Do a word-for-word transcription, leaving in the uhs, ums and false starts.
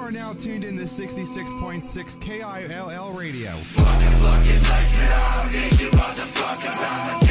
are now tuned in to sixty-six point six K I L L radio. Fucking, fucking place me out, need you motherfuckers, I'm a